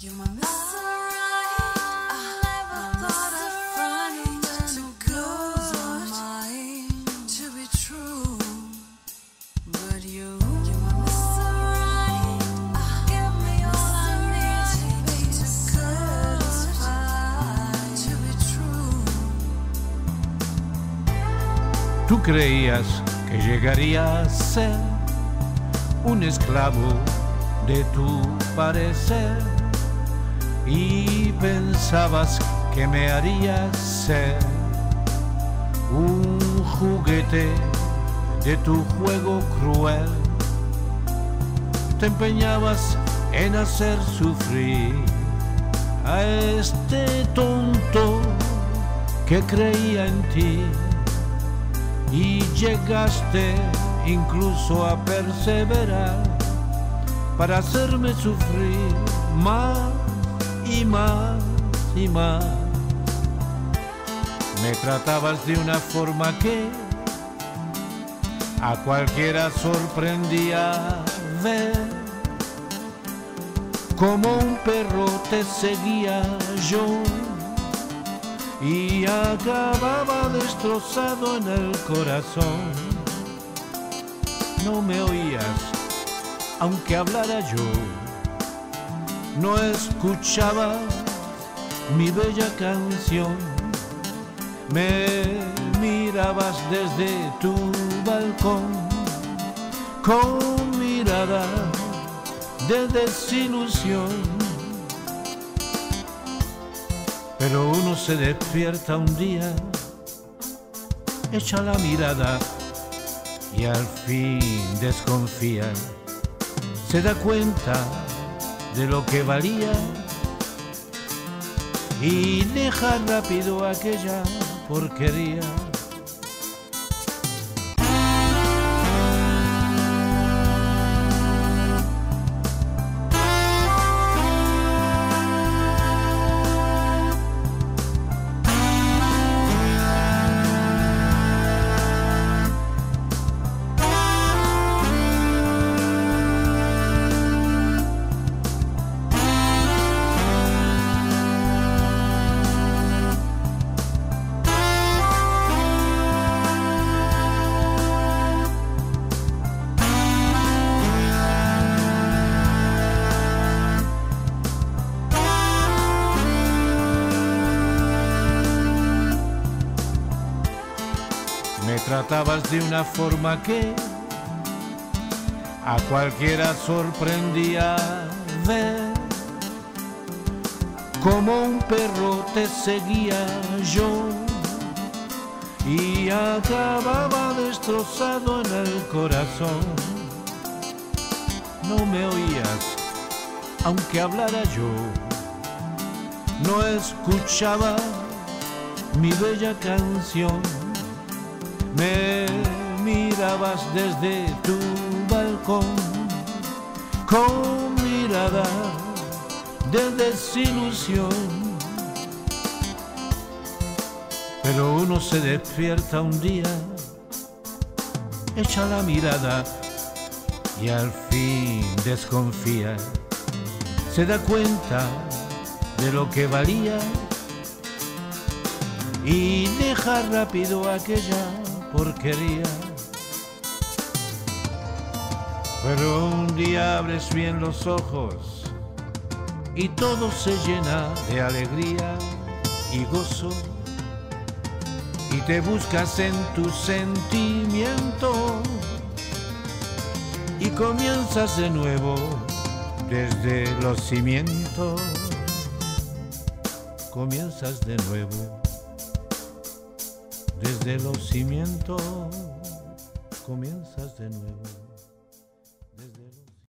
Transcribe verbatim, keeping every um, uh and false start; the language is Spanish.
You're my Mississippi. I never thought I'd find it too good to be true, but you, you're my Mississippi. Give me all I need to be too good to be true. Tú creías que llegaría a ser un esclavo de tu parecer y pensabas que me harías ser un juguete de tu juego cruel. Te empeñabas en hacer sufrir a este tonto que creía en ti y llegaste incluso a perseverar para hacerme sufrir más y más y más. Me tratabas de una forma que a cualquiera sorprendía ver. Como un perro te seguía yo y acababa destrozado en el corazón. No me oías, aunque hablara yo. No escuchaba mi bella canción. Me mirabas desde tu balcón con mirada de desilusión. Pero uno se despierta un día, echa la mirada y al fin desconfía. Se da cuenta de lo que valía y deja rápido aquella porquería. Me tratabas de una forma que a cualquiera sorprendía ver. Como un perro te seguía yo y acababa destrozado en el corazón. No me oías, aunque hablara yo. No escuchaba mi bella canción. Me mirabas desde tu balcón con mirada de desilusión. Pero uno se despierta un día, echa la mirada y al fin desconfía. Se da cuenta de lo que valía y deja rápido aquella porquería. Pero un día abres bien los ojos y todo se llena de alegría y gozo, y te buscas en tu sentimiento y comienzas de nuevo desde los cimientos. Comienzas de nuevo desde los cimientos, comienzas de nuevo.